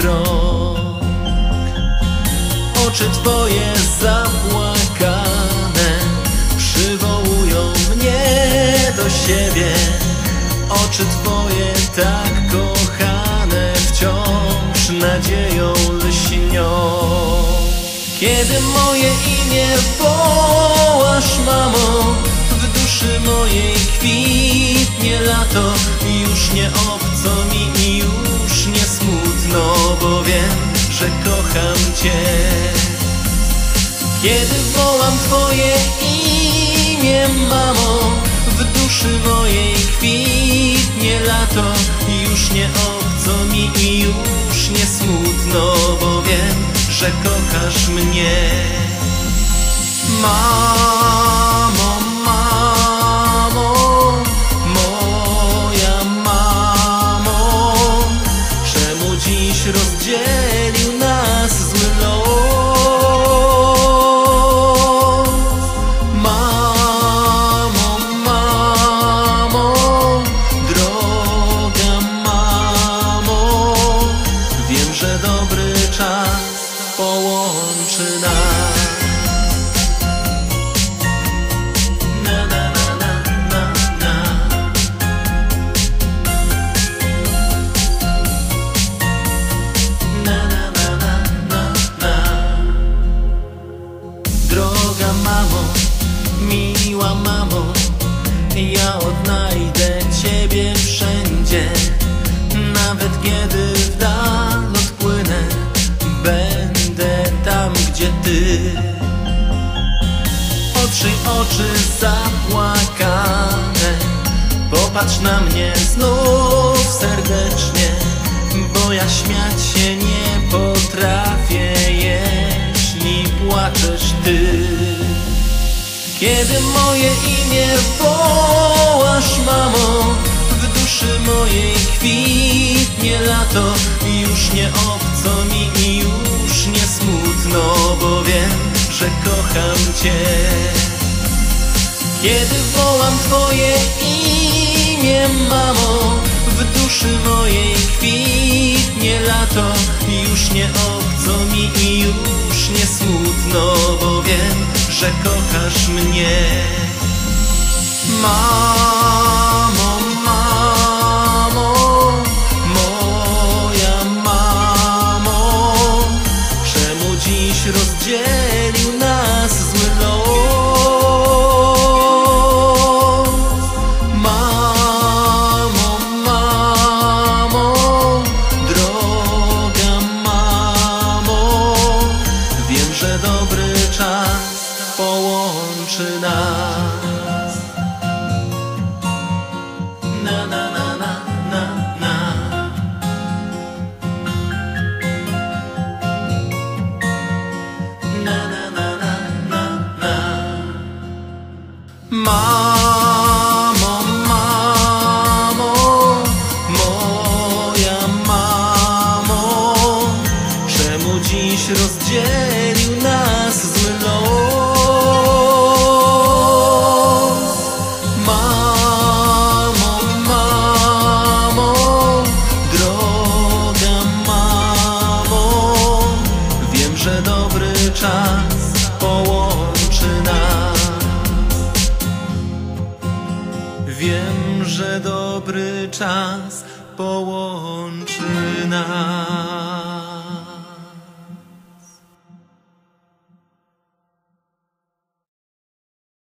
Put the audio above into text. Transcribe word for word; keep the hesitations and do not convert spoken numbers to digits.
krok. Oczy Twoje zapłakane przywołują mnie do siebie. Oczy Twoje tak kochane wciąż nadzieją lśnią. Kiedy moje imię wołasz, mamo, w duszy mojej kwitnie lato. Już nie obco mi i już nie smutno, bo wiem, że kocham Cię. Kiedy wołam Twoje imię, mamo, w duszy mojej kwitnie lato. Już nie obco mi i już nie smutno, bo wiem, że kochasz mnie. Mamo, mamo, moja mamo, czemu dziś rozdzielił nas zły los? Mamo, mamo, droga mamo, wiem, że dobry czas połączy nas. Na, na, na, na, na, na. Na, na, na, na, na, na. Droga mamo, miła mamo, ja odnajdę Ciebie wszędzie. Nawet kiedy w dal odpłynę, będę tam, gdzie Ty. Otrzyj oczy zapłakane, popatrz na mnie znów serdecznie, bo ja śmiać się nie potrafię, jeśli płaczesz Ty. Kiedy moje imię wołasz, mamo, w duszy mojej kwitnie lato. Już nie obco mi i już nie smutno, bo wiem, że kocham Cię. Kiedy wołam Twoje imię, mamo, w duszy mojej kwitnie lato. Już nie obco mi i już nie smutno, bo wiem, że kochasz mnie. Mamo, mamo, moja mamo, czemu dziś rozdzielił nas zły los? Mamo, mamo, droga mamo, wiem, że dobry czas połączy nas. Na, na, na, na, na, na. Na, na, na, na, na, na. Mamo, mamo, moja mamo, czemu dziś rozdzielił nas zły los? Mamo, mamo, droga mamo, wiem, że dobry czas połączy nas. Wiem, że dobry czas połączy nas.